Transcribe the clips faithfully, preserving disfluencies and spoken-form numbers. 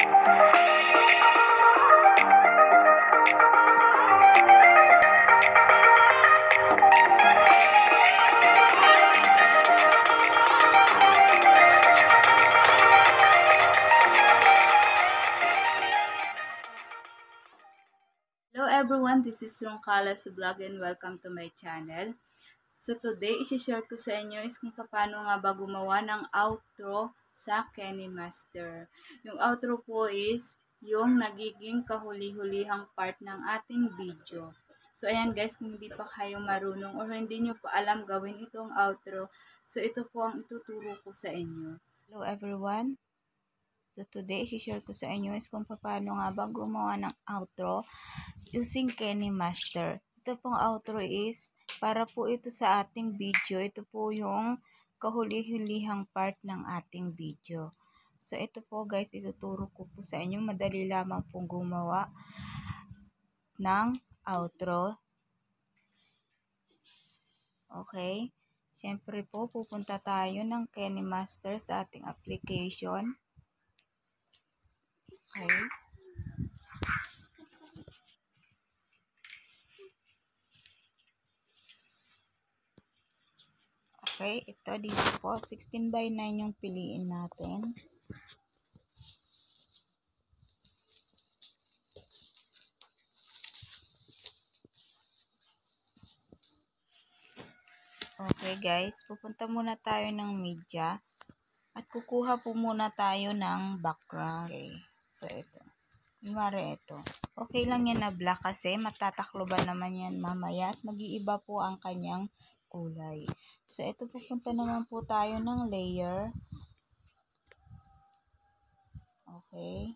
Hello everyone, this is Rongkalas Vlog and welcome to my channel. So today, isi-share ko sa inyo is kung paano nga ba gumawa ng outro sa KineMaster. Yung outro po is yung nagiging kahuli-hulihang part ng ating video. So ayan guys, kung hindi pa kayo marunong or hindi nyo pa alam gawin itong outro, so ito po ang ituturo ko sa inyo. Hello everyone. So today, isi-share ko sa inyo is kung paano nga ba gumawa ng outro using KineMaster. Ito pong outro is para po ito sa ating video. Ito po yung kahuli-hulihang part ng ating video. So ito po guys, ituturo ko po sa inyo. Madali lamang pong gumawa ng outro. Okay? Siyempre po, pupunta tayo ng KineMaster sa ating application. Okay. Okay, ito dito po, sixteen by nine yung piliin natin. Okay guys, pupunta muna tayo ng media at kukuha po muna tayo ng background. Okay, so ito. Kunwari ito. Okay lang yan na black kasi matatakloban naman yan mamaya at mag-iiba po ang kanyang kulay. So ito, pupunta naman po tayo ng layer. Okay.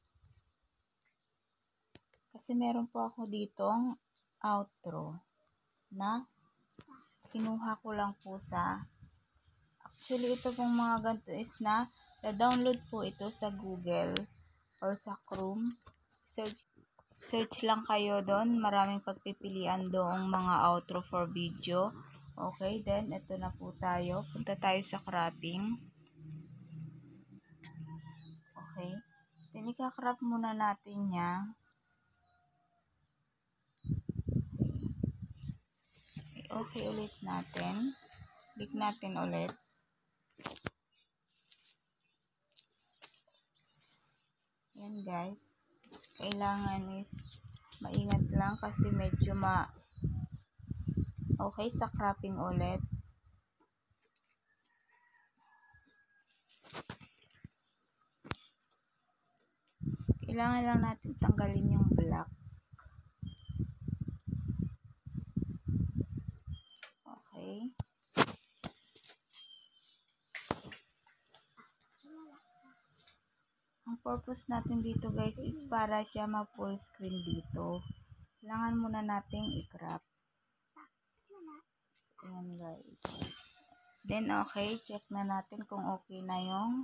Kasi meron po ako ditong outro na kinuha ko lang po sa, actually ito pong mga ganito is na na-download po ito sa Google or sa Chrome. Search, search lang kayo doon. Maraming pagpipilian doong mga outro for video. Okay, then ito na po tayo. Punta tayo sa cropping. Okay. Then ika-crop muna natin niya. Okay, okay ulit natin. Click natin ulit. Yan guys. Kailangan is maingat lang kasi medyo ma okay sa cropping ulit. Kailangan lang natin tanggalin yung black. Okay. Ang purpose natin dito guys is para siya ma-full screen dito. Kailangan muna nating i-crop. Ayan guys. Then okay, check na natin kung okay na yung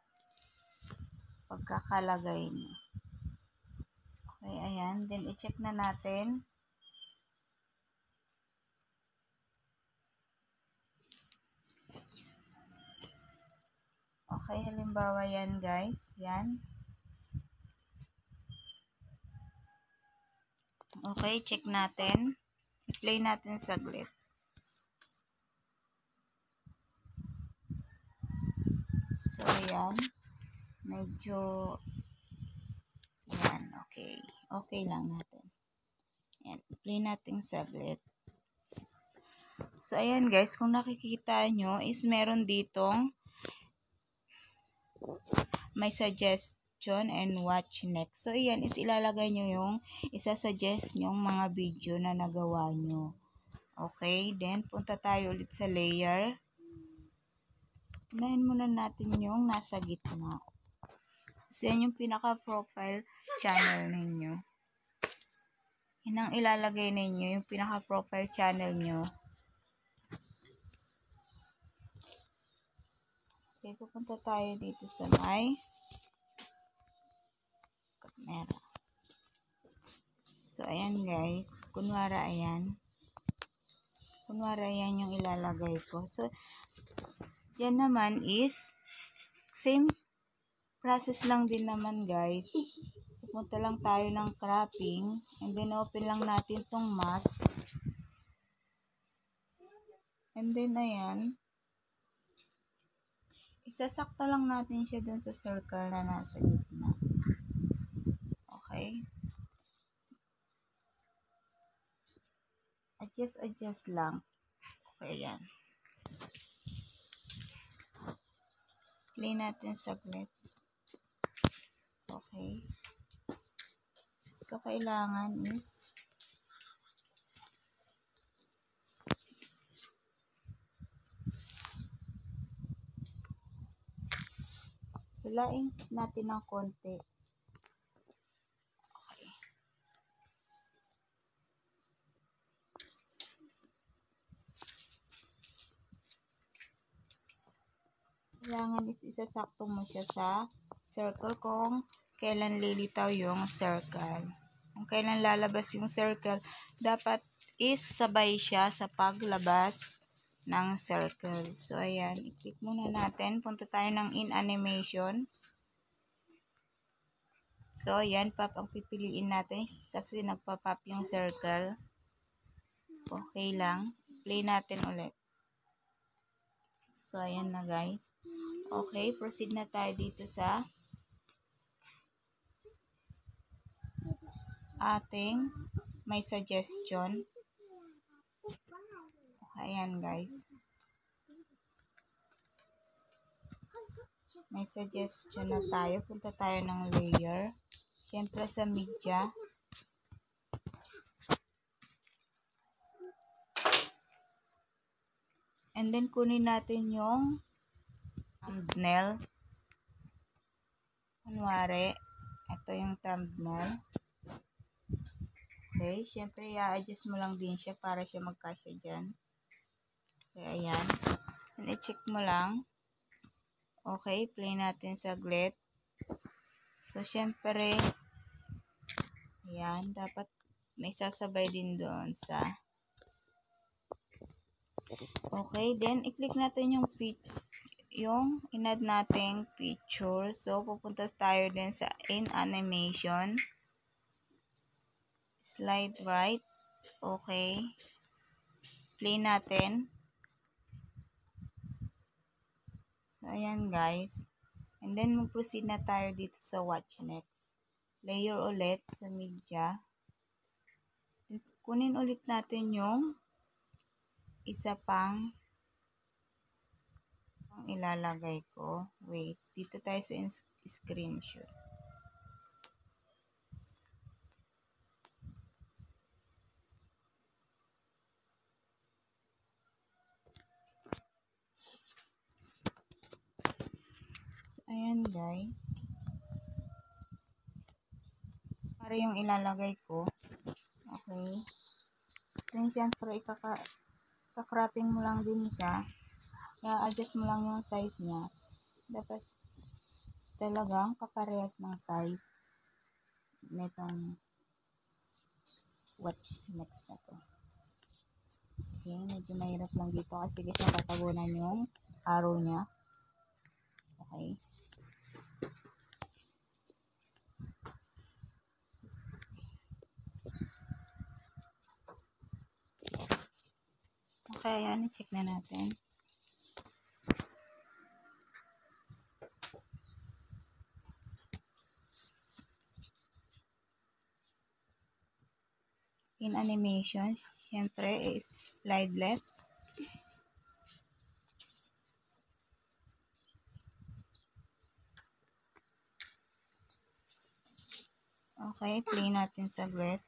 pagkakalagay niya. Okay, ayan. Then i-check na natin. Okay, halimbawa yan guys. Yan. Okay, check natin. I-play natin saglit. So, yan. Medyo, yan, okay. Okay lang natin. Yan, i-play natin saglit. So, ayan guys, kung nakikita nyo is meron ditong may suggestion and watch next. So, ayan is ilalagay nyo yung isa-suggest nyong mga video na nagawa nyo. Okay, then punta tayo ulit sa layer. Unahin muna natin yung nasa gitna. Kasi yan yung pinaka-profile channel ninyo. Yan ang ilalagay ninyo, yung pinaka-profile channel nyo. Okay, pupunta tayo dito sa may camera. So, ayan guys. Kunwari, ayan. Kunwari, ayan yung ilalagay ko. So, dyan naman is same process lang din naman guys. Pupunta lang tayo ng cropping and then open lang natin tong mask. And then ayan. Isasakto lang natin siya dun sa circle na nasa gitna. Okay. Adjust, adjust lang. Okay, ayan. Play natin saglit. Okay. So, kailangan is hilain natin ng konti. Okay. Kailangan is isasakto mo siya sa circle kung kailan lilitaw yung circle. Kung kailan lalabas yung circle, dapat is sabay siya sa paglabas ng circle. So, ayan. I-click muna natin. Punta tayo ng in animation. So, ayan. Pop ang pipiliin natin kasi nagpa-pop yung circle. Okay lang. Play natin ulit. So, ayan na guys. Okay. Proceed na tayo dito sa ating may suggestion. Ayan guys. May suggestion na tayo. Punta tayo ng layer. Siyempre sa media. And then kunin natin yung thumbnail. Kunwari, ito yung thumbnail. Okay, syempre i-adjust mo lang din siya para siya magkasya dyan. Okay, ayan. And i-check mo lang. Okay, play natin saglit. So, syempre, ayan, dapat may sasabay din doon sa okay, then i-click natin yung yung in-add nating picture. So, pupunta tayo din sa in animation. Slide right. Okay. Play natin. So, ayan guys. And then, mag-proceed na tayo dito sa watch next. Layer ulit sa media. Kunin ulit natin yung isa pang ang ilalagay ko. Wait. Dito tayo sa screenshot. Ayan guys. Para yung ilalagay ko. Okay. Then syempre ikaka-cropping mo lang din siya. Kaya adjust mo lang yung size niya. Dapat talagang kaparehas ng size nitong watch next na to. Okay. Medyo mahirap lang dito kasi guys natatabunan yung arrow niya. Okay. Okay, ayan. I-check na natin. In animations, syempre is slide left. Okay, play natin saglit.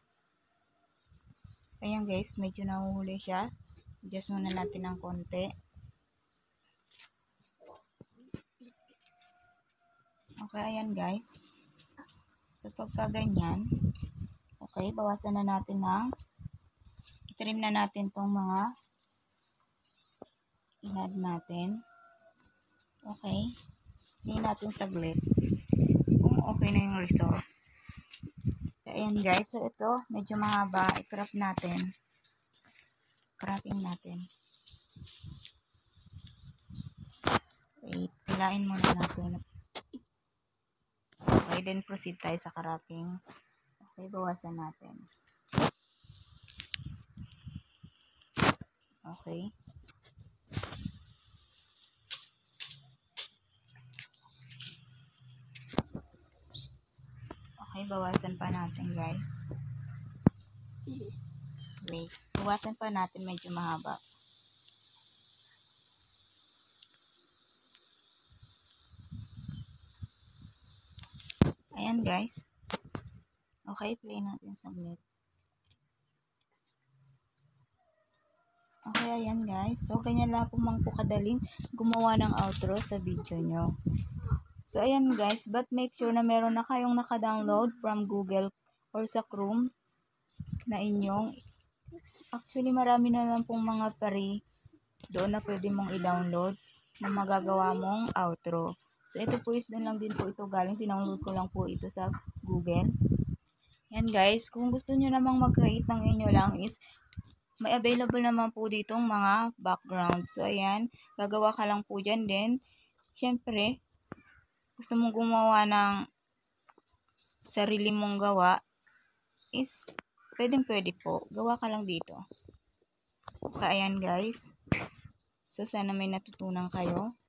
Ayan guys, medyo nahuhuli siya. Adjust muna natin ng konti. Okay, ayan guys. So, pagka ganyan, okay, bawasan na natin ng i-trim na natin tong mga in-add natin. Okay. Tingnan natin saglit kung okay na yung result. So, ayan guys. So, ito, medyo mahaba. I-crop natin. Cropping natin. Wait, hilain muna natin. Okay, then proceed tayo sa cropping. Okay, bawasan natin. Okay. Okay, bawasan pa natin, guys. Wait, bawasan pa natin, medyo mahaba. Ayan, guys. Okay, play natin saglit. Okay, ayan, guys. So, ganyan lang po mang po kadaling gumawa ng outro sa video nyo. So, ayan, guys. But make sure na meron na kayong naka-download from Google or sa Chrome na inyong. Actually, marami na lang pong mga pari doon na pwede mong i-download na magagawa mong outro. So, ito po is doon lang din po ito galing. Tinownload ko lang po ito sa Google. Yan, guys. Kung gusto nyo namang mag-create ng inyo lang is may available naman po ditong mga background. So, ayan. Gagawa ka lang po dyan. Then, syempre, gusto mong gumawa ng sarili mong gawa is pwedeng pwede po. Gawa ka lang dito. Kaya, ayan, guys. So, sana may natutunan kayo.